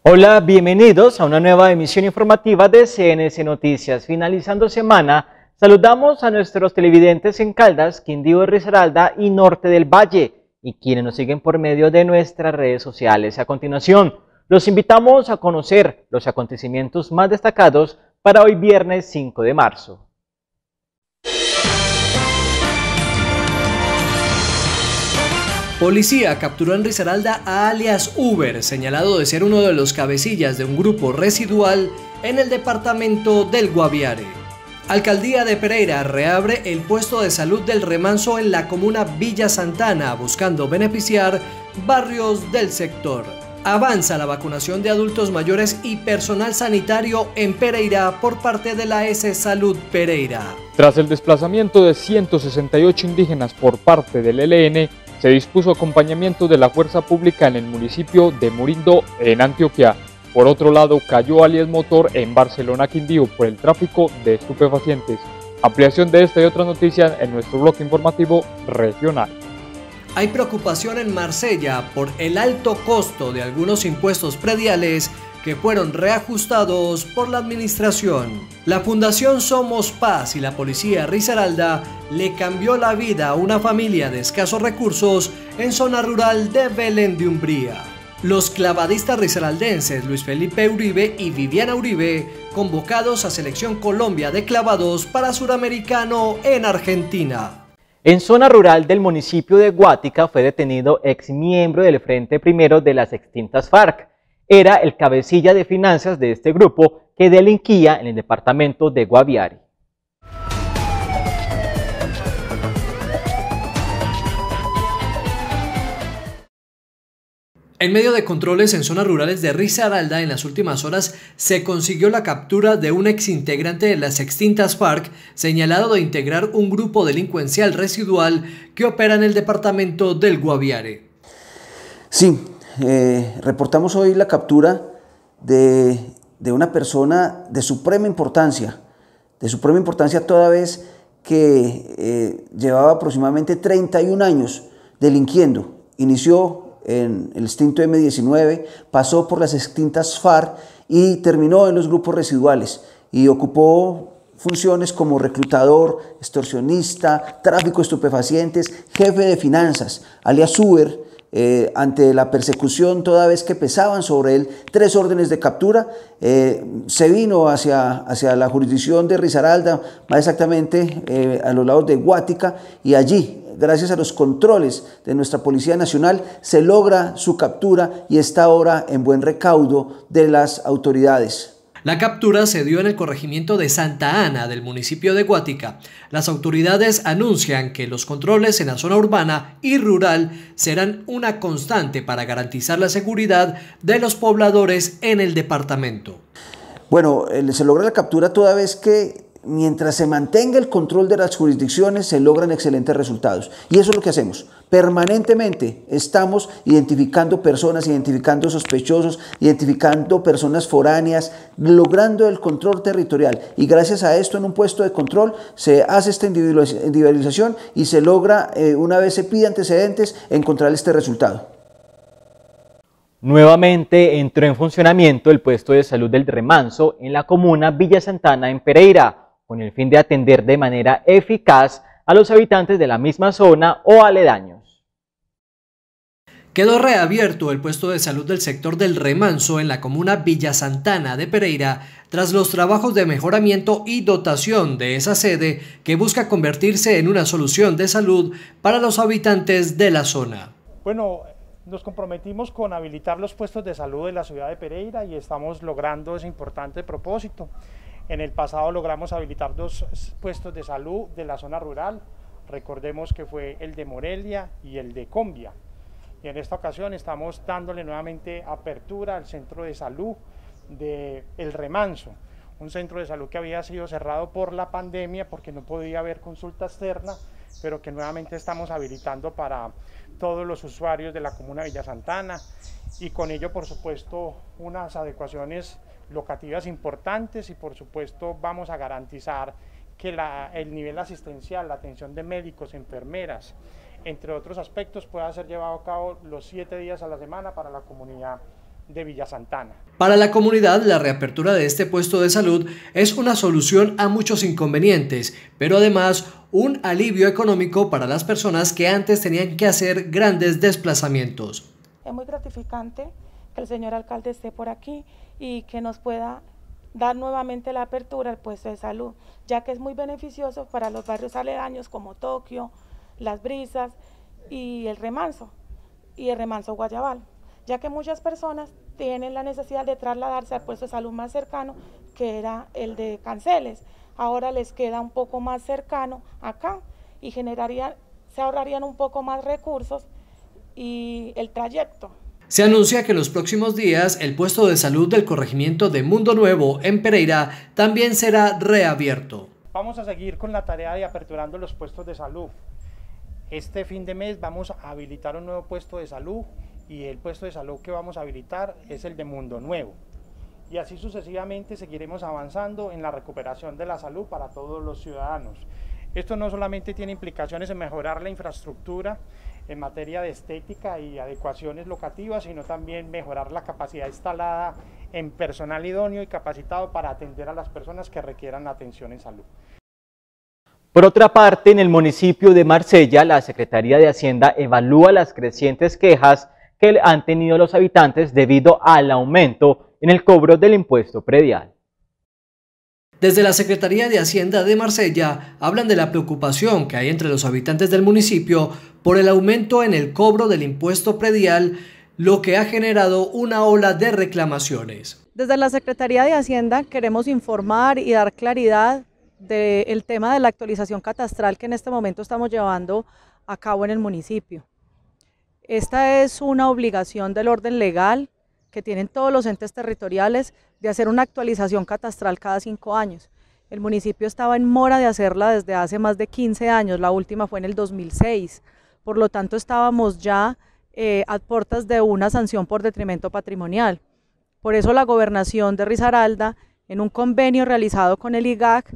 Hola, bienvenidos a una nueva emisión informativa de CNC Noticias. Finalizando semana, saludamos a nuestros televidentes en Caldas, Quindío, Risaralda y Norte del Valle, y quienes nos siguen por medio de nuestras redes sociales. A continuación, los invitamos a conocer los acontecimientos más destacados para hoy viernes 5 de marzo. Policía capturó en Risaralda a alias Uber, señalado de ser uno de los cabecillas de un grupo residual en el departamento del Guaviare. Alcaldía de Pereira reabre el puesto de salud del Remanso en la comuna Villa Santana, buscando beneficiar barrios del sector. Avanza la vacunación de adultos mayores y personal sanitario en Pereira por parte de la S Salud Pereira. Tras el desplazamiento de 168 indígenas por parte del ELN, se dispuso acompañamiento de la fuerza pública en el municipio de Murindo, en Antioquia. Por otro lado, cayó alias Motor en Barcelona, Quindío, por el tráfico de estupefacientes. Ampliación de esta y otras noticias en nuestro bloque informativo regional. Hay preocupación en Marsella por el alto costo de algunos impuestos prediales que fueron reajustados por la administración. La Fundación Somos Paz y la Policía Risaralda le cambió la vida a una familia de escasos recursos en zona rural de Belén de Umbría. Los clavadistas risaraldenses Luis Felipe Uribe y Viviana Uribe, convocados a Selección Colombia de clavados para Suramericano en Argentina. En zona rural del municipio de Guática fue detenido ex miembro del Frente Primero de las extintas FARC. Era el cabecilla de finanzas de este grupo que delinquía en el departamento de Guaviare. En medio de controles en zonas rurales de Risaralda, en las últimas horas se consiguió la captura de un exintegrante de las extintas FARC, señalado de integrar un grupo delincuencial residual que opera en el departamento del Guaviare. Sí, reportamos hoy la captura de una persona de suprema importancia toda vez que llevaba aproximadamente 31 años delinquiendo. Inició en el extinto M-19, pasó por las extintas FARC y terminó en los grupos residuales y ocupó funciones como reclutador, extorsionista, tráfico de estupefacientes, jefe de finanzas, alias Uber. Ante la persecución, toda vez que pesaban sobre él 3 órdenes de captura, se vino hacia la jurisdicción de Risaralda, más exactamente a los lados de Guática, y allí, gracias a los controles de nuestra Policía Nacional, se logra su captura y está ahora en buen recaudo de las autoridades. La captura se dio en el corregimiento de Santa Ana del municipio de Guática. Las autoridades anuncian que los controles en la zona urbana y rural serán una constante para garantizar la seguridad de los pobladores en el departamento. Bueno, se logra la captura toda vez que mientras se mantenga el control de las jurisdicciones se logran excelentes resultados. Y eso es lo que hacemos. Permanentemente estamos identificando personas, identificando sospechosos, identificando personas foráneas, logrando el control territorial. Y gracias a esto, en un puesto de control se hace esta individualización y se logra, una vez se pide antecedentes, encontrar este resultado. Nuevamente entró en funcionamiento el puesto de salud del Remanso en la comuna Villa Santana en Pereira, con el fin de atender de manera eficaz a los habitantes de la misma zona o aledaños. Quedó reabierto el puesto de salud del sector del Remanso en la comuna Villa Santana de Pereira tras los trabajos de mejoramiento y dotación de esa sede que busca convertirse en una solución de salud para los habitantes de la zona. Bueno, nos comprometimos con habilitar los puestos de salud de la ciudad de Pereira y estamos logrando ese importante propósito. En el pasado logramos habilitar 2 puestos de salud de la zona rural. Recordemos que fue el de Morelia y el de Combia. Y en esta ocasión estamos dándole nuevamente apertura al centro de salud de El Remanso, un centro de salud que había sido cerrado por la pandemia porque no podía haber consulta externa, pero que nuevamente estamos habilitando para todos los usuarios de la comuna Villa Santana, y con ello, por supuesto, unas adecuaciones locativas importantes, y por supuesto vamos a garantizar que el nivel asistencial, la atención de médicos, enfermeras, entre otros aspectos, pueda ser llevado a cabo los 7 días a la semana para la comunidad de Villa Santana. Para la comunidad, la reapertura de este puesto de salud es una solución a muchos inconvenientes, pero además un alivio económico para las personas que antes tenían que hacer grandes desplazamientos. Es muy gratificante que el señor alcalde esté por aquí y que nos pueda dar nuevamente la apertura al puesto de salud, ya que es muy beneficioso para los barrios aledaños como Tokio, Las Brisas y el Remanso Guayabal, ya que muchas personas tienen la necesidad de trasladarse al puesto de salud más cercano, que era el de Canceles. Ahora les queda un poco más cercano acá y se ahorrarían un poco más recursos y el trayecto. Se anuncia que en los próximos días el puesto de salud del corregimiento de Mundo Nuevo en Pereira también será reabierto. Vamos a seguir con la tarea de aperturando los puestos de salud. Este fin de mes vamos a habilitar un nuevo puesto de salud y el puesto de salud que vamos a habilitar es el de Mundo Nuevo. Y así sucesivamente seguiremos avanzando en la recuperación de la salud para todos los ciudadanos. Esto no solamente tiene implicaciones en mejorar la infraestructura en materia de estética y adecuaciones locativas, sino también mejorar la capacidad instalada en personal idóneo y capacitado para atender a las personas que requieran atención en salud. Por otra parte, en el municipio de Marsella, la Secretaría de Hacienda evalúa las crecientes quejas que han tenido los habitantes debido al aumento en el cobro del impuesto predial. Desde la Secretaría de Hacienda de Marsella hablan de la preocupación que hay entre los habitantes del municipio por el aumento en el cobro del impuesto predial, lo que ha generado una ola de reclamaciones. Desde la Secretaría de Hacienda queremos informar y dar claridad del tema de la actualización catastral que en este momento estamos llevando a cabo en el municipio. Esta es una obligación del orden legal que tienen todos los entes territoriales de hacer una actualización catastral cada 5 años. El municipio estaba en mora de hacerla desde hace más de 15 años, la última fue en el 2006, por lo tanto estábamos ya a puertas de una sanción por detrimento patrimonial. Por eso la gobernación de Risaralda, en un convenio realizado con el IGAC,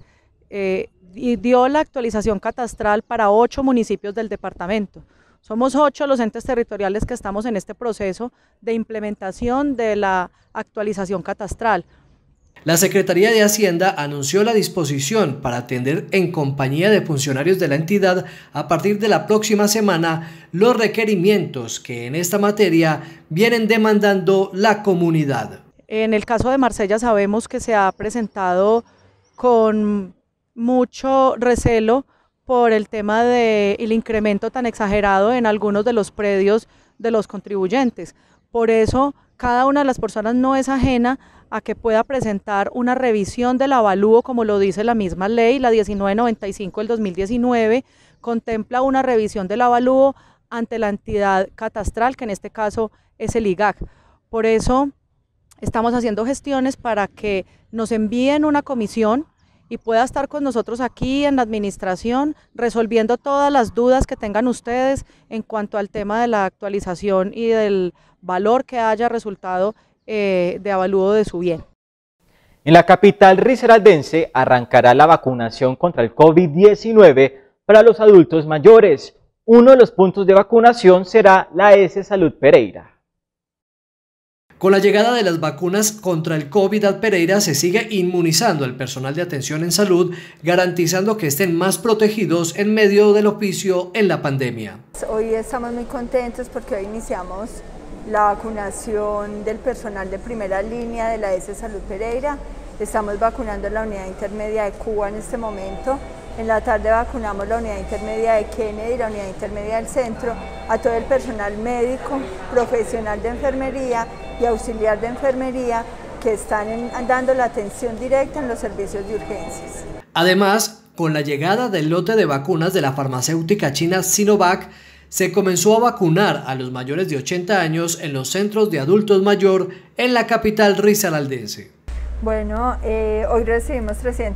dio la actualización catastral para 8 municipios del departamento. Somos 8 los entes territoriales que estamos en este proceso de implementación de la actualización catastral. La Secretaría de Hacienda anunció la disposición para atender en compañía de funcionarios de la entidad a partir de la próxima semana los requerimientos que en esta materia vienen demandando la comunidad. En el caso de Marsella sabemos que se ha presentado con mucho recelo por el tema del incremento tan exagerado en algunos de los predios de los contribuyentes. Por eso, cada una de las personas no es ajena a que pueda presentar una revisión del avalúo, como lo dice la misma ley, la 1995 del 2019, contempla una revisión del avalúo ante la entidad catastral, que en este caso es el IGAC. Por eso, estamos haciendo gestiones para que nos envíen una comisión y pueda estar con nosotros aquí en la administración resolviendo todas las dudas que tengan ustedes en cuanto al tema de la actualización y del valor que haya resultado de avalúo de su bien. En la capital risaraldense arrancará la vacunación contra el COVID-19 para los adultos mayores. Uno de los puntos de vacunación será la ES Salud Pereira. Con la llegada de las vacunas contra el COVID a Pereira se sigue inmunizando al personal de atención en salud, garantizando que estén más protegidos en medio del oficio en la pandemia. Hoy estamos muy contentos porque hoy iniciamos la vacunación del personal de primera línea de la ES Salud Pereira. Estamos vacunando en la unidad intermedia de Cuba en este momento. En la tarde vacunamos la unidad intermedia de Kennedy y la unidad intermedia del centro, a todo el personal médico, profesional de enfermería y auxiliar de enfermería que están dando la atención directa en los servicios de urgencias. Además, con la llegada del lote de vacunas de la farmacéutica china Sinovac, se comenzó a vacunar a los mayores de 80 años en los centros de adultos mayor en la capital risaraldense. Bueno, hoy recibimos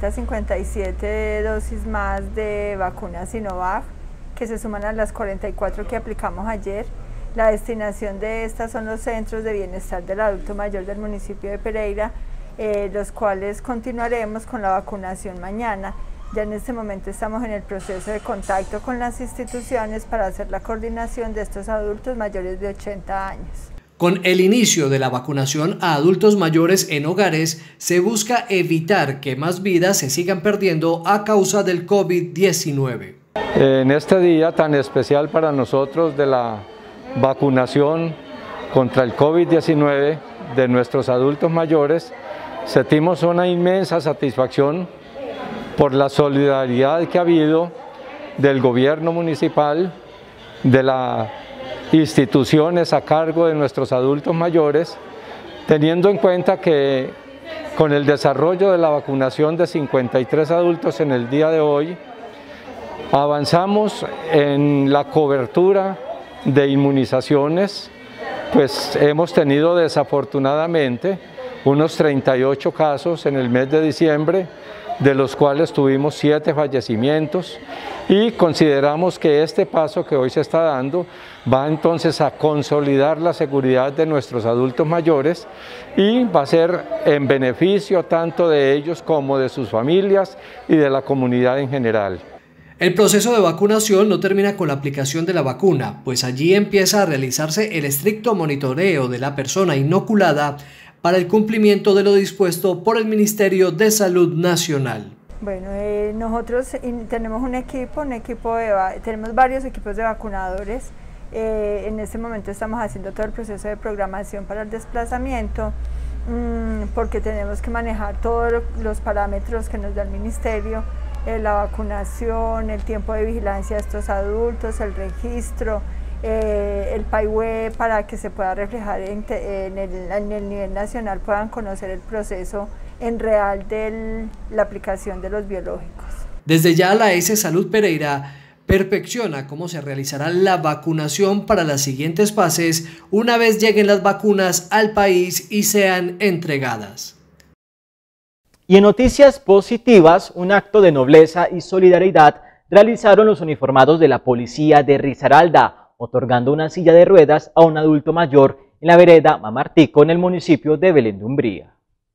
357 dosis más de vacunas Sinovac, que se suman a las 44 que aplicamos ayer. La destinación de estas son los centros de bienestar del adulto mayor del municipio de Pereira, los cuales continuaremos con la vacunación mañana. Ya en este momento estamos en el proceso de contacto con las instituciones para hacer la coordinación de estos adultos mayores de 80 años. Con el inicio de la vacunación a adultos mayores en hogares, se busca evitar que más vidas se sigan perdiendo a causa del COVID-19. En este día tan especial para nosotros de la vacunación contra el COVID-19 de nuestros adultos mayores, sentimos una inmensa satisfacción por la solidaridad que ha habido del gobierno municipal, de las instituciones a cargo de nuestros adultos mayores, teniendo en cuenta que con el desarrollo de la vacunación de 53 adultos en el día de hoy, avanzamos en la cobertura de inmunizaciones, pues hemos tenido desafortunadamente unos 38 casos en el mes de diciembre, de los cuales tuvimos 7 fallecimientos, y consideramos que este paso que hoy se está dando va entonces a consolidar la seguridad de nuestros adultos mayores y va a ser en beneficio tanto de ellos como de sus familias y de la comunidad en general. El proceso de vacunación no termina con la aplicación de la vacuna, pues allí empieza a realizarse el estricto monitoreo de la persona inoculada para el cumplimiento de lo dispuesto por el Ministerio de Salud Nacional. Bueno, nosotros tenemos tenemos varios equipos de vacunadores. En este momento estamos haciendo todo el proceso de programación para el desplazamiento, porque tenemos que manejar todos los parámetros que nos da el Ministerio, la vacunación, el tiempo de vigilancia de estos adultos, el registro, el PAIWE, para que se pueda reflejar en el nivel nacional, puedan conocer el proceso en real de la aplicación de los biológicos. Desde ya la ES Salud Pereira perfecciona cómo se realizará la vacunación para las siguientes fases una vez lleguen las vacunas al país y sean entregadas. Y en noticias positivas, un acto de nobleza y solidaridad realizaron los uniformados de la policía de Risaralda, otorgando una silla de ruedas a un adulto mayor en la vereda Mamartico, en el municipio de Belén de Umbría.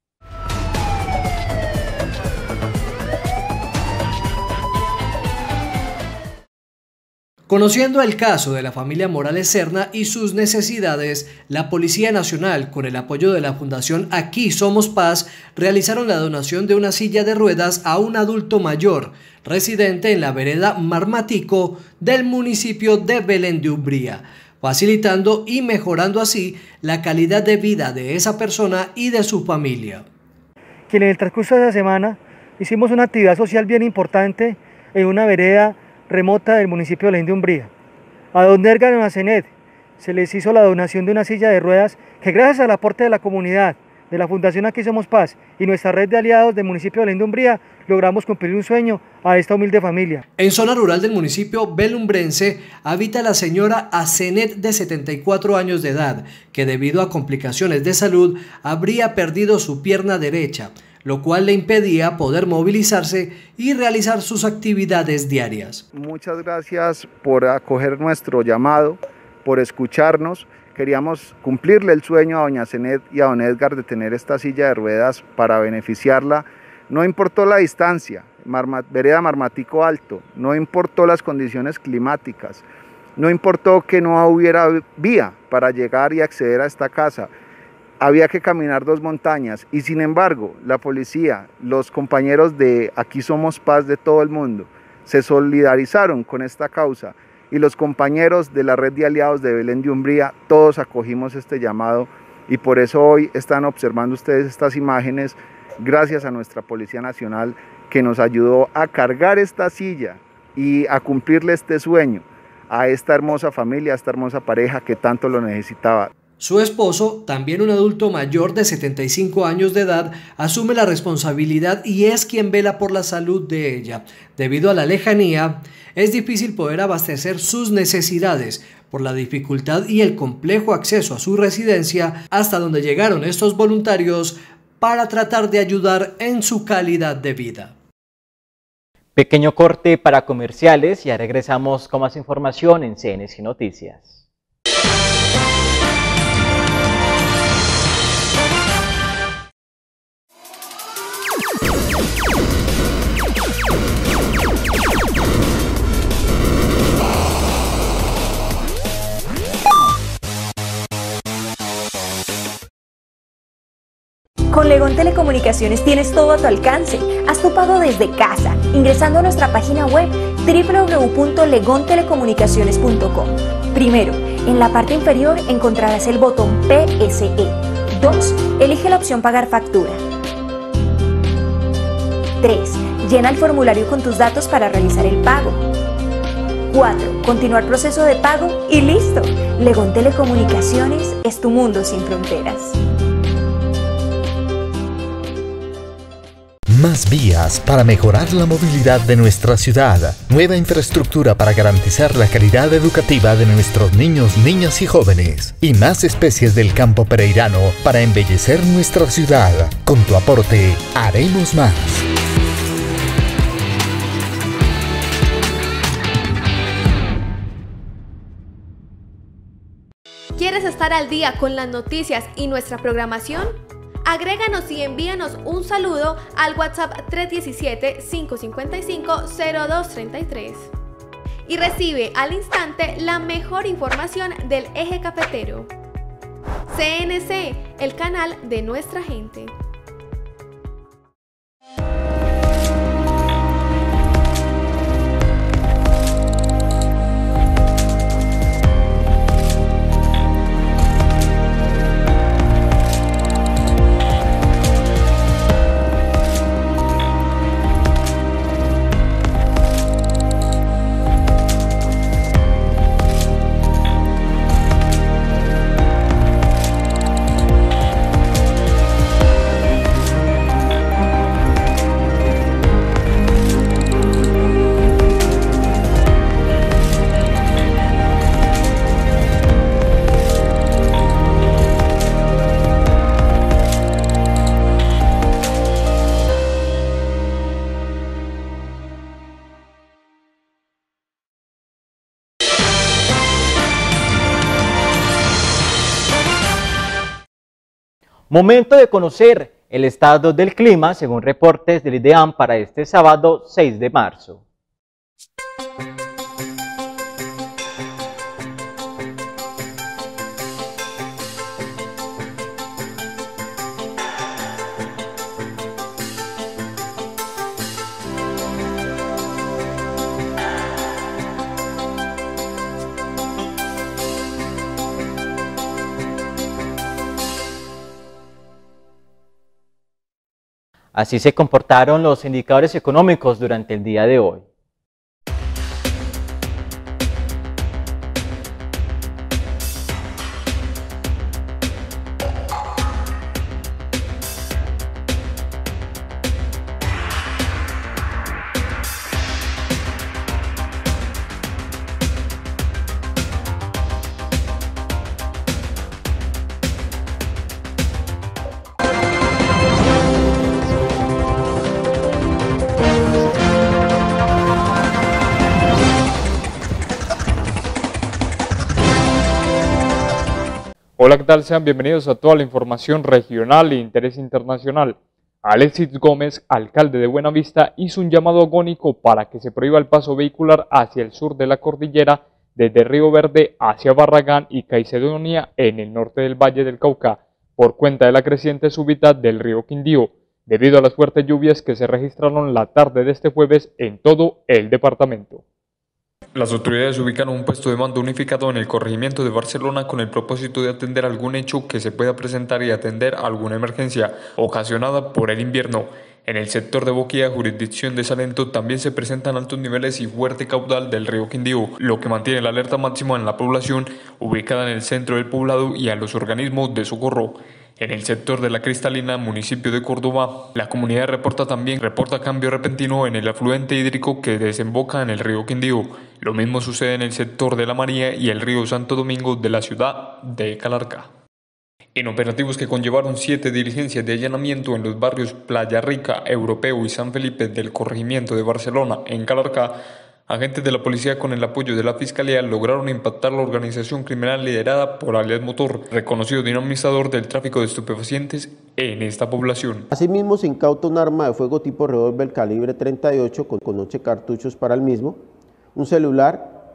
Conociendo el caso de la familia Morales Serna y sus necesidades, la Policía Nacional, con el apoyo de la Fundación Aquí Somos Paz, realizaron la donación de una silla de ruedas a un adulto mayor, residente en la vereda Marmatico del municipio de Belén de Umbría, facilitando y mejorando así la calidad de vida de esa persona y de su familia. En el transcurso de la semana hicimos una actividad social bien importante en una vereda remota del municipio de Belén de Umbría. A don Edgar Macenet se les hizo la donación de una silla de ruedas que, gracias al aporte de la comunidad, de la Fundación Aquí Somos Paz y nuestra red de aliados del municipio de Belén de Umbría, logramos cumplir un sueño a esta humilde familia. En zona rural del municipio belumbrense habita la señora Asenet, de 74 años de edad, que debido a complicaciones de salud habría perdido su pierna derecha, lo cual le impedía poder movilizarse y realizar sus actividades diarias. Muchas gracias por acoger nuestro llamado, por escucharnos. Queríamos cumplirle el sueño a doña Zenet y a don Edgar de tener esta silla de ruedas para beneficiarla. No importó la distancia, vereda Marmatico Alto, no importó las condiciones climáticas, no importó que no hubiera vía para llegar y acceder a esta casa. Había que caminar 2 montañas y sin embargo la policía, los compañeros de Aquí Somos Paz de todo el mundo se solidarizaron con esta causa y los compañeros de la red de aliados de Belén de Umbría, todos acogimos este llamado y por eso hoy están observando ustedes estas imágenes gracias a nuestra Policía Nacional que nos ayudó a cargar esta silla y a cumplirle este sueño a esta hermosa familia, a esta hermosa pareja que tanto lo necesitaba. Su esposo, también un adulto mayor de 75 años de edad, asume la responsabilidad y es quien vela por la salud de ella. Debido a la lejanía, es difícil poder abastecer sus necesidades por la dificultad y el complejo acceso a su residencia, hasta donde llegaron estos voluntarios para tratar de ayudar en su calidad de vida. Pequeño corte para comerciales, ya regresamos con más información en CNC Noticias. Con Legón Telecomunicaciones tienes todo a tu alcance. Haz tu pago desde casa, ingresando a nuestra página web www.legontelecomunicaciones.com. Primero, en la parte inferior encontrarás el botón PSE. 2. Elige la opción Pagar factura. 3. Llena el formulario con tus datos para realizar el pago. 4. Continuar proceso de pago y listo. Legón Telecomunicaciones es tu mundo sin fronteras. Más vías para mejorar la movilidad de nuestra ciudad. Nueva infraestructura para garantizar la calidad educativa de nuestros niños, niñas y jóvenes. Y más especies del campo pereirano para embellecer nuestra ciudad. Con tu aporte, haremos más. ¿Quieres estar al día con las noticias y nuestra programación? Agréganos y envíanos un saludo al WhatsApp 317-555-0233 y recibe al instante la mejor información del eje cafetero. CNC, el canal de nuestra gente. Momento de conocer el estado del clima según reportes del IDEAM para este sábado 6 de marzo. Así se comportaron los indicadores económicos durante el día de hoy. Hola, ¿qué tal? Sean bienvenidos a toda la información regional e interés internacional. Alexis Gómez, alcalde de Buenavista, hizo un llamado agónico para que se prohíba el paso vehicular hacia el sur de la cordillera, desde Río Verde hacia Barragán y Caicedonia en el norte del Valle del Cauca, por cuenta de la creciente súbita del río Quindío, debido a las fuertes lluvias que se registraron la tarde de este jueves en todo el departamento. Las autoridades ubicaron un puesto de mando unificado en el corregimiento de Barcelona con el propósito de atender algún hecho que se pueda presentar y atender alguna emergencia ocasionada por el invierno. En el sector de Boquía, jurisdicción de Salento, también se presentan altos niveles y fuerte caudal del río Quindío, lo que mantiene la alerta máxima en la población ubicada en el centro del poblado y a los organismos de socorro. En el sector de La Cristalina, municipio de Córdoba, la comunidad reporta cambio repentino en el afluente hídrico que desemboca en el río Quindío. Lo mismo sucede en el sector de La María y el río Santo Domingo de la ciudad de Calarcá. En operativos que conllevaron 7 diligencias de allanamiento en los barrios Playa Rica, Europeo y San Felipe del corregimiento de Barcelona, en Calarcá, agentes de la policía con el apoyo de la Fiscalía lograron impactar la organización criminal liderada por alias Motor, reconocido dinamizador del tráfico de estupefacientes en esta población. Asimismo se incauta un arma de fuego tipo revólver calibre 38 con 8 cartuchos para el mismo, un celular,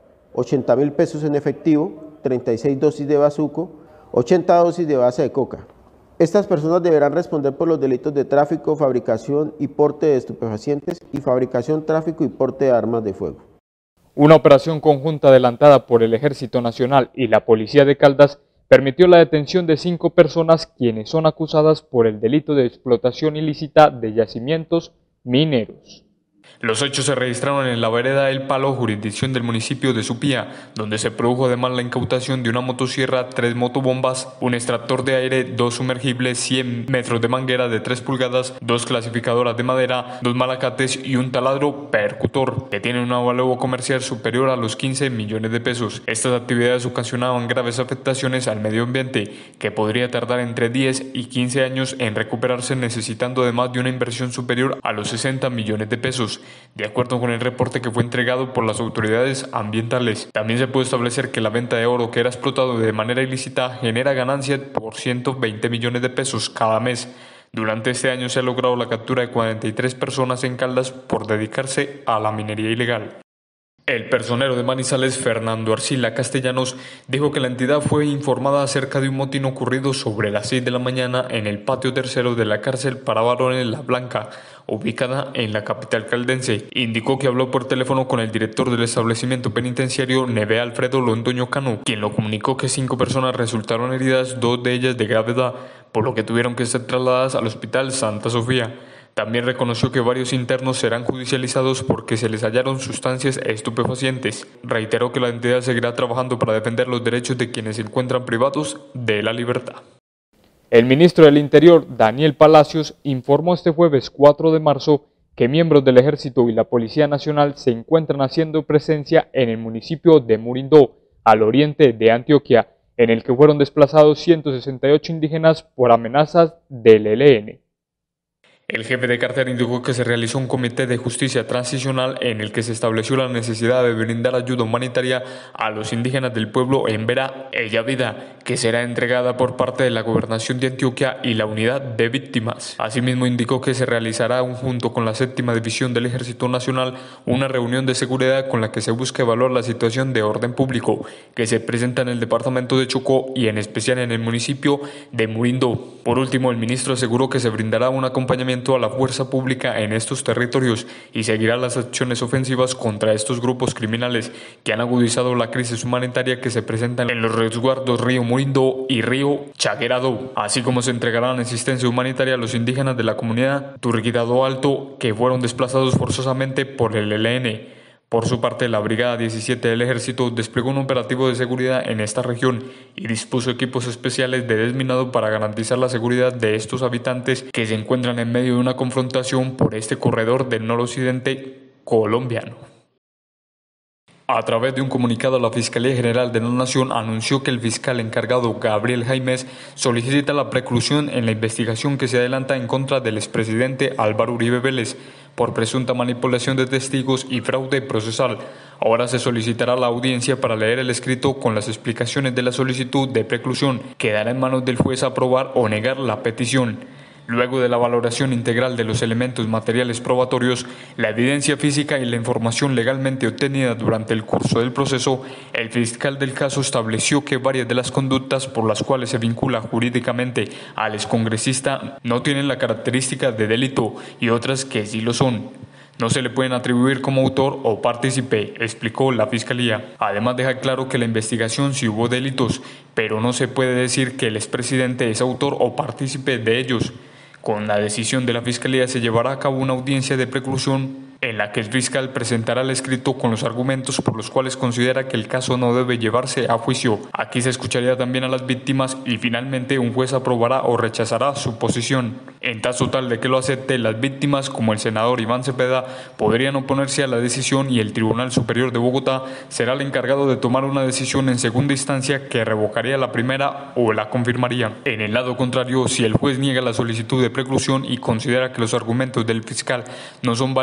80.000 pesos en efectivo, 36 dosis de bazuco, 80 dosis de base de coca. Estas personas deberán responder por los delitos de tráfico, fabricación y porte de estupefacientes y fabricación, tráfico y porte de armas de fuego. Una operación conjunta adelantada por el Ejército Nacional y la Policía de Caldas permitió la detención de 5 personas quienes son acusadas por el delito de explotación ilícita de yacimientos mineros. Los hechos se registraron en la vereda El Palo, jurisdicción del municipio de Supía, donde se produjo además la incautación de una motosierra, 3 motobombas, un extractor de aire, 2 sumergibles, 100 metros de manguera de 3 pulgadas, 2 clasificadoras de madera, 2 malacates y un taladro percutor, que tiene un valor comercial superior a los 15 millones de pesos. Estas actividades ocasionaban graves afectaciones al medio ambiente, que podría tardar entre 10 y 15 años en recuperarse, necesitando además de una inversión superior a los 60 millones de pesos. De acuerdo con el reporte que fue entregado por las autoridades ambientales, también se puede establecer que la venta de oro que era explotado de manera ilícita genera ganancias por 120 millones de pesos cada mes. Durante este año se ha logrado la captura de 43 personas en Caldas por dedicarse a la minería ilegal. El personero de Manizales, Fernando Arcila Castellanos, dijo que la entidad fue informada acerca de un motín ocurrido sobre las 6 de la mañana en el patio tercero de la cárcel para varones La Blanca, ubicada en la capital caldense. Indicó que habló por teléfono con el director del establecimiento penitenciario, Neve Alfredo Londoño Cano, quien lo comunicó que 5 personas resultaron heridas, 2 de ellas de gravedad, por lo que tuvieron que ser trasladadas al hospital Santa Sofía. También reconoció que varios internos serán judicializados porque se les hallaron sustancias estupefacientes. Reiteró que la entidad seguirá trabajando para defender los derechos de quienes se encuentran privados de la libertad. El ministro del Interior, Daniel Palacios, informó este jueves 4 de marzo que miembros del Ejército y la Policía Nacional se encuentran haciendo presencia en el municipio de Murindó, al oriente de Antioquia, en el que fueron desplazados 168 indígenas por amenazas del ELN. El jefe de cartera indicó que se realizó un comité de justicia transicional en el que se estableció la necesidad de brindar ayuda humanitaria a los indígenas del pueblo en Vera Ella Vida, que será entregada por parte de la Gobernación de Antioquia y la Unidad de Víctimas. Asimismo indicó que se realizará junto con la 7ª División del Ejército Nacional una reunión de seguridad con la que se busca evaluar la situación de orden público que se presenta en el departamento de Chocó y en especial en el municipio de Murindó. Por último, el ministro aseguró que se brindará un acompañamiento a la fuerza pública en estos territorios y seguirá las acciones ofensivas contra estos grupos criminales que han agudizado la crisis humanitaria que se presenta en los resguardos Río Murindó y Río Chagueradó, así como se entregará asistencia humanitaria a los indígenas de la comunidad Turguidado Alto que fueron desplazados forzosamente por el ELN. Por su parte, la Brigada 17 del Ejército desplegó un operativo de seguridad en esta región y dispuso equipos especiales de desminado para garantizar la seguridad de estos habitantes que se encuentran en medio de una confrontación por este corredor del noroccidente colombiano. A través de un comunicado, la Fiscalía General de la Nación anunció que el fiscal encargado Gabriel Jaimes solicita la preclusión en la investigación que se adelanta en contra del expresidente Álvaro Uribe Vélez por presunta manipulación de testigos y fraude procesal. Ahora se solicitará la audiencia para leer el escrito con las explicaciones de la solicitud de preclusión. Quedará en manos del juez aprobar o negar la petición. Luego de la valoración integral de los elementos materiales probatorios, la evidencia física y la información legalmente obtenida durante el curso del proceso, el fiscal del caso estableció que varias de las conductas por las cuales se vincula jurídicamente al excongresista no tienen la característica de delito y otras que sí lo son. No se le pueden atribuir como autor o partícipe, explicó la Fiscalía. Además deja claro que la investigación sí hubo delitos, pero no se puede decir que el expresidente es autor o partícipe de ellos. Con la decisión de la Fiscalía se llevará a cabo una audiencia de preclusión en la que el fiscal presentará el escrito con los argumentos por los cuales considera que el caso no debe llevarse a juicio. Aquí se escucharía también a las víctimas y finalmente un juez aprobará o rechazará su posición. En caso tal de que lo acepte, las víctimas, como el senador Iván Cepeda, podrían oponerse a la decisión y el Tribunal Superior de Bogotá será el encargado de tomar una decisión en segunda instancia que revocaría la primera o la confirmaría. En el lado contrario, si el juez niega la solicitud de preclusión y considera que los argumentos del fiscal no son válidos o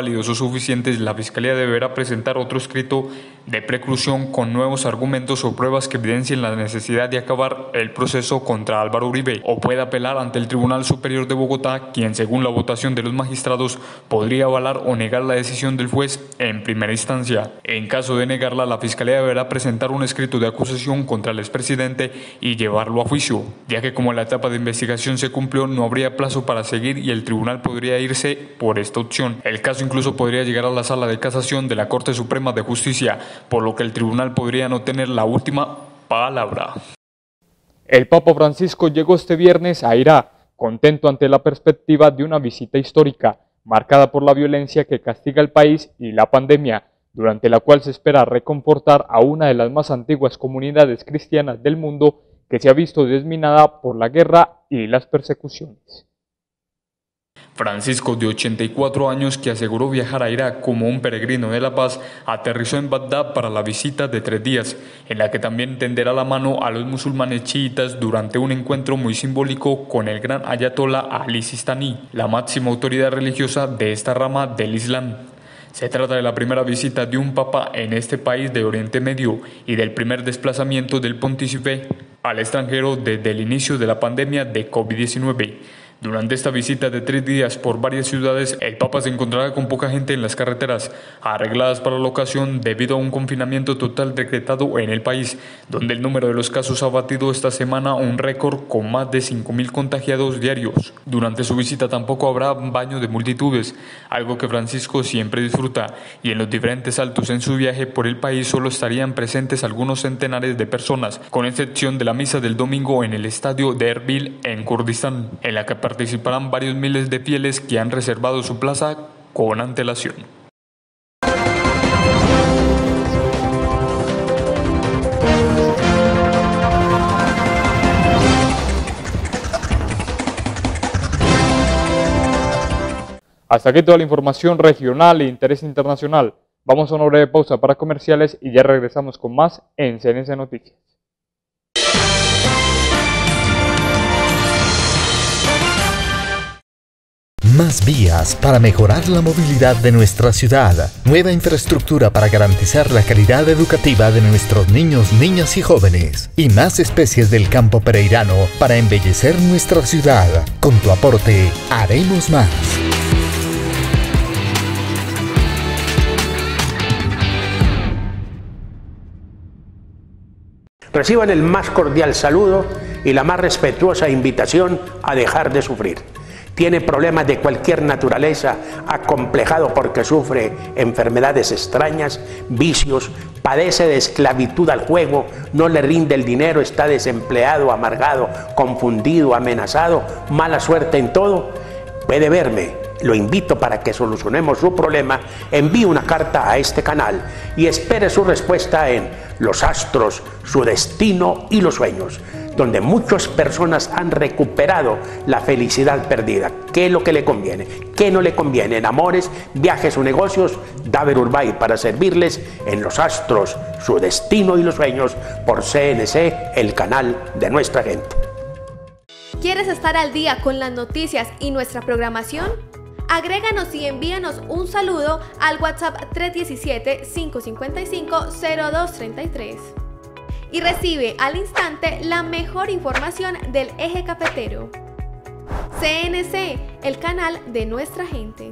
suficientes, la Fiscalía deberá presentar otro escrito de preclusión con nuevos argumentos o pruebas que evidencien la necesidad de acabar el proceso contra Álvaro Uribe, o puede apelar ante el Tribunal Superior de Bogotá, quien según la votación de los magistrados podría avalar o negar la decisión del juez en primera instancia. En caso de negarla, la Fiscalía deberá presentar un escrito de acusación contra el expresidente y llevarlo a juicio, ya que como la etapa de investigación se cumplió, no habría plazo para seguir y el tribunal podría irse por esta opción. El caso incluso podría llegar a la Sala de Casación de la Corte Suprema de Justicia, por lo que el tribunal podría no tener la última palabra. El Papa Francisco llegó este viernes a Irak, contento ante la perspectiva de una visita histórica, marcada por la violencia que castiga el país y la pandemia, durante la cual se espera reconfortar a una de las más antiguas comunidades cristianas del mundo que se ha visto desminada por la guerra y las persecuciones. Francisco, de 84 años, que aseguró viajar a Irak como un peregrino de la paz, aterrizó en Bagdad para la visita de 3 días, en la que también tenderá la mano a los musulmanes chiitas durante un encuentro muy simbólico con el gran ayatolá Ali Sistani, la máxima autoridad religiosa de esta rama del Islam. Se trata de la primera visita de un papa en este país de Oriente Medio y del primer desplazamiento del pontífice al extranjero desde el inicio de la pandemia de COVID-19. Durante esta visita de 3 días por varias ciudades, el Papa se encontrará con poca gente en las carreteras, arregladas para la ocasión debido a un confinamiento total decretado en el país, donde el número de los casos ha batido esta semana un récord con más de 5.000 contagiados diarios. Durante su visita tampoco habrá baño de multitudes, algo que Francisco siempre disfruta, y en los diferentes saltos en su viaje por el país solo estarían presentes algunos centenares de personas, con excepción de la misa del domingo en el estadio de Erbil en Kurdistán, en la que participarán varios miles de fieles que han reservado su plaza con antelación. Hasta aquí toda la información regional e interés internacional. Vamos a una breve pausa para comerciales y ya regresamos con más en CNC Noticias. Más vías para mejorar la movilidad de nuestra ciudad. Nueva infraestructura para garantizar la calidad educativa de nuestros niños, niñas y jóvenes. Y más especies del campo pereirano para embellecer nuestra ciudad. Con tu aporte, haremos más. Reciban el más cordial saludo y la más respetuosa invitación a dejar de sufrir. Tiene problemas de cualquier naturaleza, acomplejado porque sufre enfermedades extrañas, vicios, padece de esclavitud al juego, no le rinde el dinero, está desempleado, amargado, confundido, amenazado, mala suerte en todo. Puede verme, lo invito para que solucionemos su problema. Envíe una carta a este canal y espere su respuesta en Los Astros, su destino y los sueños, donde muchas personas han recuperado la felicidad perdida. ¿Qué es lo que le conviene? ¿Qué no le conviene? En amores, viajes o negocios, Daver Urbay para servirles en Los Astros, su destino y los sueños, por CNC, el canal de nuestra gente. ¿Quieres estar al día con las noticias y nuestra programación? Agréganos y envíanos un saludo al WhatsApp 317-555-0233 y recibe al instante la mejor información del eje cafetero. CNC, el canal de nuestra gente.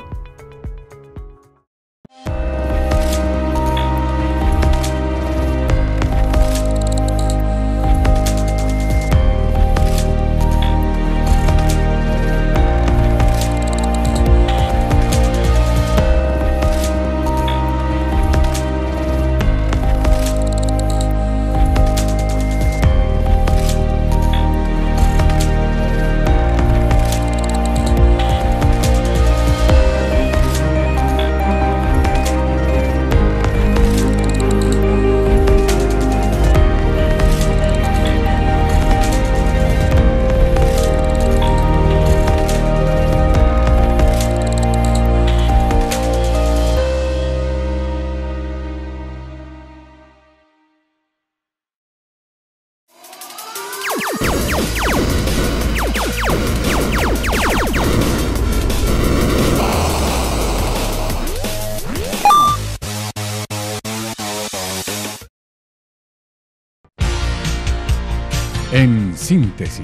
En síntesis.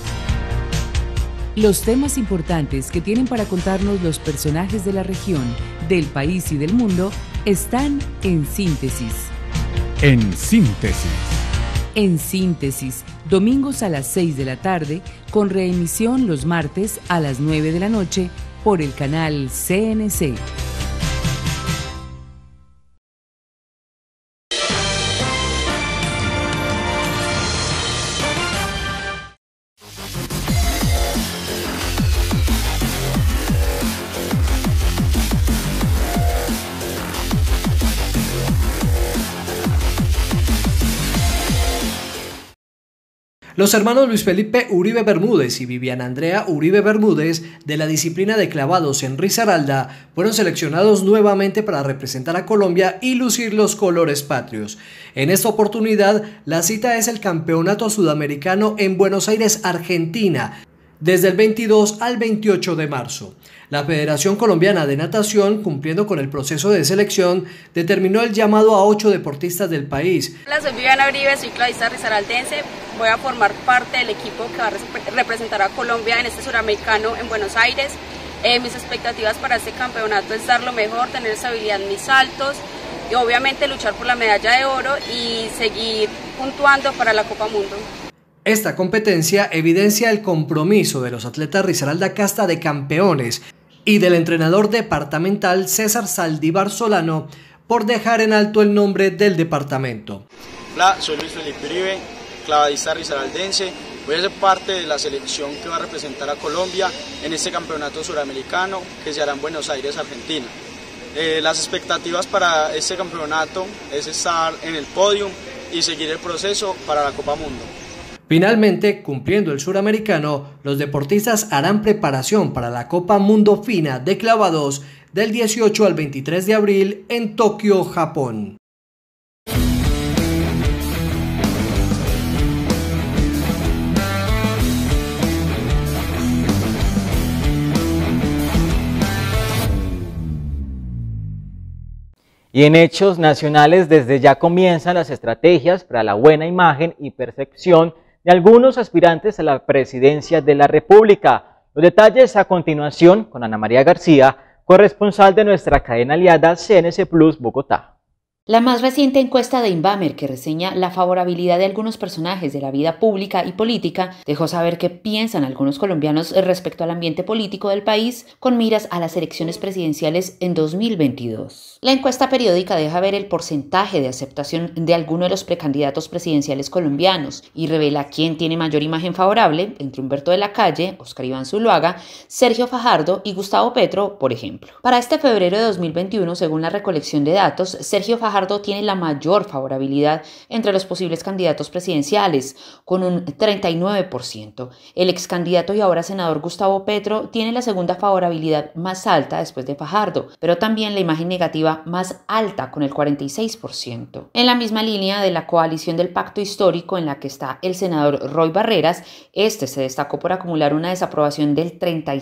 Los temas importantes que tienen para contarnos los personajes de la región, del país y del mundo están en síntesis. En síntesis. En síntesis, domingos a las 6 de la tarde, con reemisión los martes a las 9 de la noche por el canal CNC. Los hermanos Luis Felipe Uribe Bermúdez y Viviana Andrea Uribe Bermúdez, de la disciplina de clavados en Risaralda, fueron seleccionados nuevamente para representar a Colombia y lucir los colores patrios. En esta oportunidad, la cita es el Campeonato Sudamericano en Buenos Aires, Argentina, desde el 22 al 28 de marzo. La Federación Colombiana de Natación, cumpliendo con el proceso de selección, determinó el llamado a 8 deportistas del país. Hola, soy Viviana Uribe, soy clavista risaraldense. Voy a formar parte del equipo que va a representar a Colombia en este Suramericano en Buenos Aires. Mis expectativas para este campeonato es dar lo mejor, tener estabilidad en mis saltos y obviamente luchar por la medalla de oro y seguir puntuando para la Copa Mundo. Esta competencia evidencia el compromiso de los atletas Risaralda Casta de campeones y del entrenador departamental César Saldívar Solano por dejar en alto el nombre del departamento. Hola, soy Luis Felipe Uribe, clavadista risaraldense. Voy a ser parte de la selección que va a representar a Colombia en este campeonato suramericano que se hará en Buenos Aires, Argentina. Las expectativas para este campeonato es estar en el podio y seguir el proceso para la Copa Mundo. Finalmente, cumpliendo el suramericano, los deportistas harán preparación para la Copa Mundo Fina de clavados del 18 al 23 de abril en Tokio, Japón. Y en hechos nacionales, desde ya comienzan las estrategias para la buena imagen y percepción de algunos aspirantes a la presidencia de la República. Los detalles a continuación con Ana María García, corresponsal de nuestra cadena aliada CNC Plus Bogotá. La más reciente encuesta de Inbamer, que reseña la favorabilidad de algunos personajes de la vida pública y política, dejó saber qué piensan algunos colombianos respecto al ambiente político del país con miras a las elecciones presidenciales en 2022. La encuesta periódica deja ver el porcentaje de aceptación de alguno de los precandidatos presidenciales colombianos y revela quién tiene mayor imagen favorable entre Humberto de la Calle, Oscar Iván Zuluaga, Sergio Fajardo y Gustavo Petro, por ejemplo. Para este febrero de 2021, según la recolección de datos, Sergio Fajardo tiene la mayor favorabilidad entre los posibles candidatos presidenciales, con un 39%. El ex candidato y ahora senador Gustavo Petro tiene la segunda favorabilidad más alta después de Fajardo, pero también la imagen negativa más alta, con el 46%. En la misma línea de la coalición del pacto histórico en la que está el senador Roy Barreras, este se destacó por acumular una desaprobación del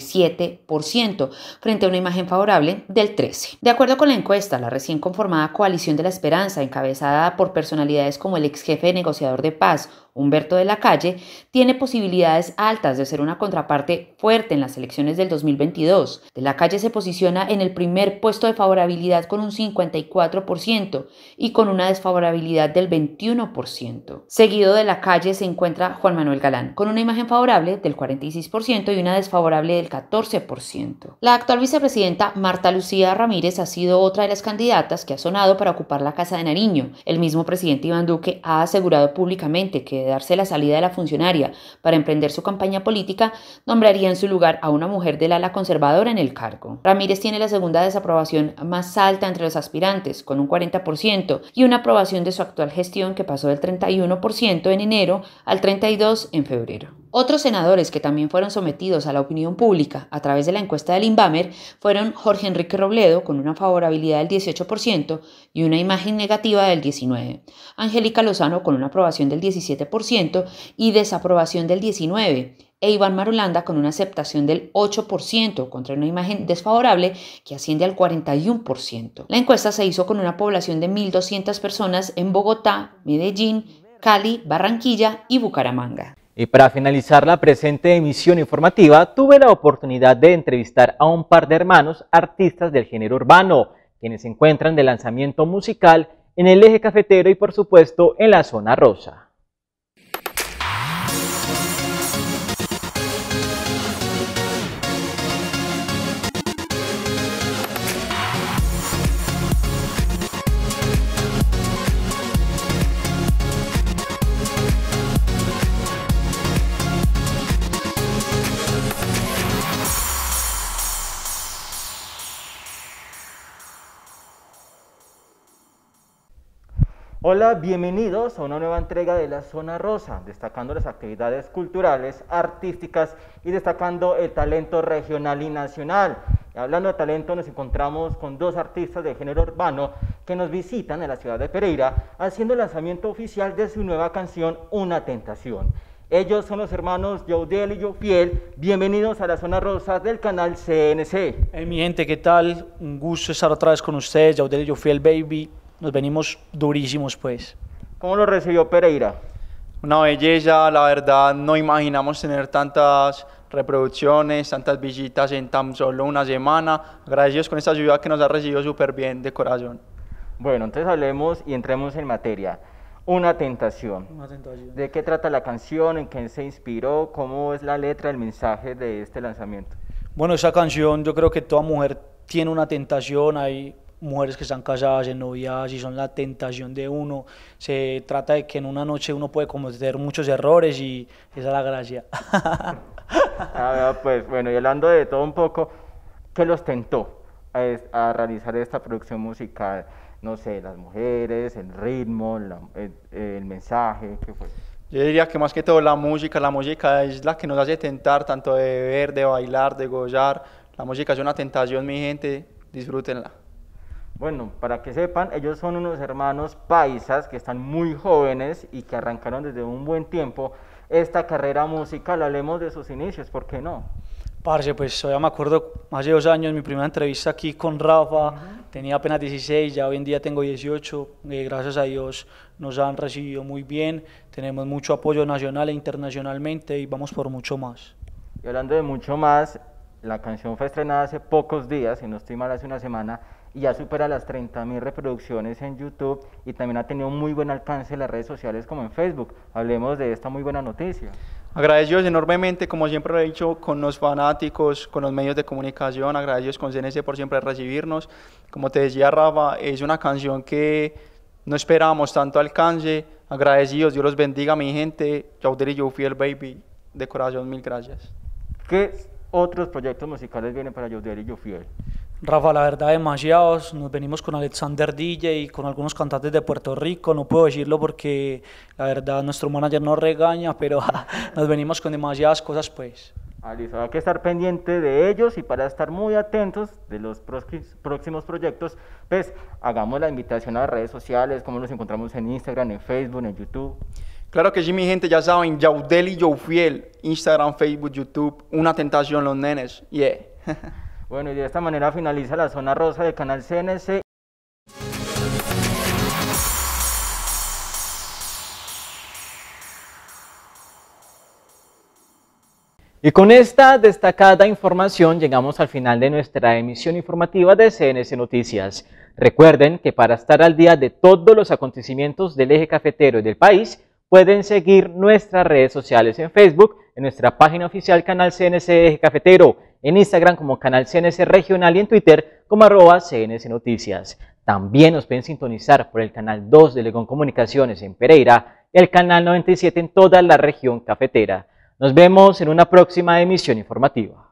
37% frente a una imagen favorable del 13%. De acuerdo con la encuesta, la recién conformada coalición de la Esperanza, encabezada por personalidades como el ex jefe negociador de paz, Humberto de la Calle, tiene posibilidades altas de ser una contraparte fuerte en las elecciones del 2022. De la Calle se posiciona en el primer puesto de favorabilidad con un 54% y con una desfavorabilidad del 21%. Seguido de la Calle se encuentra Juan Manuel Galán, con una imagen favorable del 46% y una desfavorable del 14%. La actual vicepresidenta Marta Lucía Ramírez ha sido otra de las candidatas que ha sonado para ocupar la Casa de Nariño. El mismo presidente Iván Duque ha asegurado públicamente que de darse la salida de la funcionaria para emprender su campaña política, nombraría en su lugar a una mujer del ala conservadora en el cargo. Ramírez tiene la segunda desaprobación más alta entre los aspirantes, con un 40%, y una aprobación de su actual gestión que pasó del 31% en enero al 32% en febrero. Otros senadores que también fueron sometidos a la opinión pública a través de la encuesta del Inbamer fueron Jorge Enrique Robledo, con una favorabilidad del 18% y una imagen negativa del 19%, Angélica Lozano, con una aprobación del 17% y desaprobación del 19%, e Iván Marulanda, con una aceptación del 8% contra una imagen desfavorable que asciende al 41%. La encuesta se hizo con una población de 1.200 personas en Bogotá, Medellín, Cali, Barranquilla y Bucaramanga. Y para finalizar la presente emisión informativa, tuve la oportunidad de entrevistar a un par de hermanos artistas del género urbano, quienes se encuentran de lanzamiento musical en el Eje Cafetero y por supuesto en la Zona Rosa. Hola, bienvenidos a una nueva entrega de la Zona Rosa, destacando las actividades culturales, artísticas y destacando el talento regional y nacional. Y hablando de talento, nos encontramos con dos artistas de género urbano que nos visitan en la ciudad de Pereira, haciendo el lanzamiento oficial de su nueva canción, Una Tentación. Ellos son los hermanos Yaudiel y Yofiel. Bienvenidos a la Zona Rosa del canal CNC. Mi gente, ¿qué tal? Un gusto estar otra vez con ustedes, Yaudiel y Yofiel, baby. Nos venimos durísimos, pues. ¿Cómo lo recibió Pereira? Una belleza, la verdad, no imaginamos tener tantas reproducciones, tantas visitas en tan solo una semana. Agradecidos con esta ciudad que nos ha recibido súper bien, de corazón. Bueno, entonces hablemos y entremos en materia. Una Tentación. Una Tentación. ¿De qué trata la canción? ¿En qué se inspiró? ¿Cómo es la letra, el mensaje de este lanzamiento? Bueno, esa canción, yo creo que toda mujer tiene una tentación. Hay mujeres que están casadas, en novias, y son la tentación de uno. Se trata de que en una noche uno puede cometer muchos errores y esa es la gracia. Pues bueno, y hablando de todo un poco, ¿qué los tentó a realizar esta producción musical? No sé, las mujeres, el ritmo, el mensaje, ¿qué fue? Yo diría que más que todo la música es la que nos hace tentar, tanto de beber, de bailar, de gozar. La música es una tentación, mi gente, disfrútenla. Bueno, para que sepan, ellos son unos hermanos paisas que están muy jóvenes y que arrancaron desde un buen tiempo esta carrera musical. Hablemos de sus inicios, ¿por qué no? Parce, pues todavía me acuerdo, hace 2 años, mi primera entrevista aquí con Rafa, tenía apenas 16, ya hoy en día tengo 18, gracias a Dios nos han recibido muy bien, tenemos mucho apoyo nacional e internacionalmente y vamos por mucho más. Y hablando de mucho más, la canción fue estrenada hace pocos días, si no estoy mal hace una semana, y ya supera las 30.000 reproducciones en YouTube y también ha tenido un muy buen alcance en las redes sociales como en Facebook. Hablemos de esta muy buena noticia. Agradecidos enormemente, como siempre lo he dicho, con los fanáticos, con los medios de comunicación, agradecidos con CNC por siempre recibirnos. Como te decía Rafa, es una canción que no esperábamos tanto alcance. Agradecidos, Dios los bendiga, mi gente. Yaudiel y Yofiel, baby, de corazón, mil gracias. ¿Qué otros proyectos musicales vienen para Yaudiel y Yofiel? Rafa, la verdad demasiados, nos venimos con Alexander DJ y con algunos cantantes de Puerto Rico, no puedo decirlo porque la verdad nuestro manager nos regaña, pero nos venimos con demasiadas cosas pues. Listo, hay que estar pendiente de ellos y para estar muy atentos de los próximos proyectos, pues hagamos la invitación a las redes sociales, como nos encontramos en Instagram, en Facebook, en YouTube. Claro que sí, mi gente, ya saben, Yaudiel y Yofiel, Instagram, Facebook, YouTube, Una Tentación, los nenes, yeah. Bueno, y de esta manera finaliza la Zona Rosa del canal CNC. Y con esta destacada información llegamos al final de nuestra emisión informativa de CNC Noticias. Recuerden que para estar al día de todos los acontecimientos del eje cafetero y del país, pueden seguir nuestras redes sociales en Facebook, en nuestra página oficial Canal CNC Eje Cafetero, en Instagram como Canal CNC Regional y en Twitter como @CNC Noticias. También nos pueden sintonizar por el canal 2 de Legón Comunicaciones en Pereira y el canal 97 en toda la región cafetera. Nos vemos en una próxima emisión informativa.